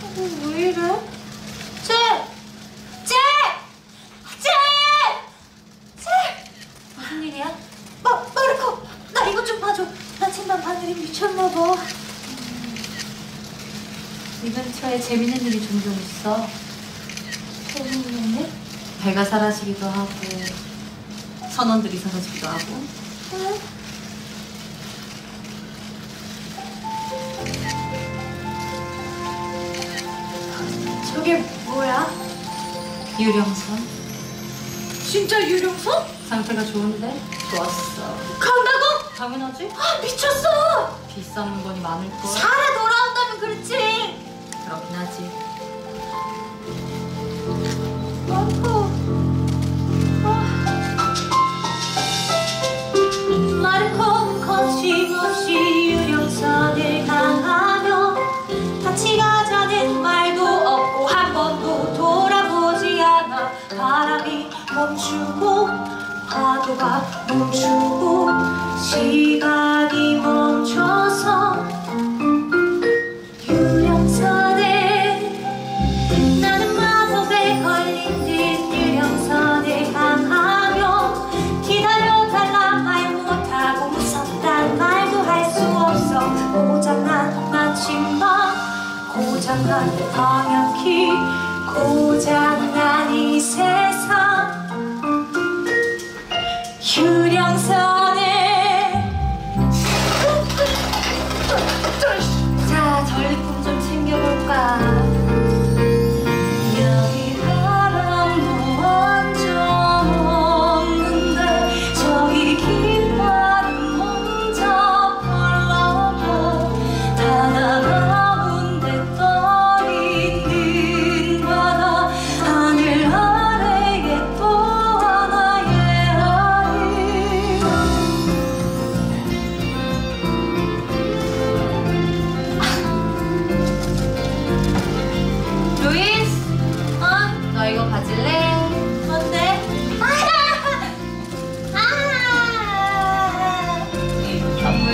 왜 이래? 쟤! 무슨 일이야? 마르코! 나 이것 좀 봐줘. 나침반 바늘이 미쳤나봐. 이 근처에 재밌는 일이 종종 있어. 재밌는 일? 배가 사라지기도 하고 선원들이 사라지기도 하고. 응? 저게 뭐야? 유령선. 진짜 유령선? 상태가 좋은데? 좋았어. 간다고? 당연하지. 아, 미쳤어! 비싼 물건이 많을걸. 살아 돌아온다면 그렇지. 그렇긴 하지. 마르코 거침없이 유령선을 향하며 같이 가자는 말도 없고 한 번도 돌아보지 않아. 바람이 멈추고 파도가 멈추고 시간이 멈춰서 유령선에 나는 마법에 걸린 듯 유령선을 향하며 기다려달라 말 못하고 무섭단 말도 할 수 없어. 고장난 나침반 고장난 방향키 고장난 이 세상 유령선에 자, 전리품 좀 챙겨볼까? 여기 바람도 완전 없는데 저기 깃발은 먼저 불러봐. 다 가운데 떠 있는 바다 하늘 아래에 또 하나의 아리. 루이스, 너 이거 가질래? 뭔데? 선물.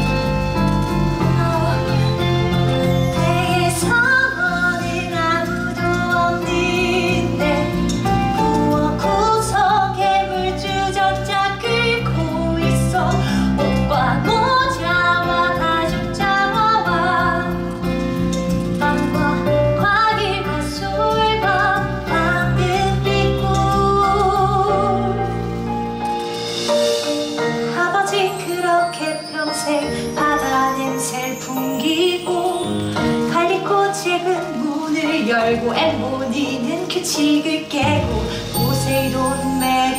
배에 성원은 아무도 없는데 부엌 구석에 물주전자 끓고 있어. 옷과 모자와 가죽 장화와 빵과 과일과 술과 황금빛꿀. 아버지 그렇게 평생 바다 냄새를 풍기고 갈리코 책은 문을 열고 엠보니는 규칙을 깨고 포세이돈 매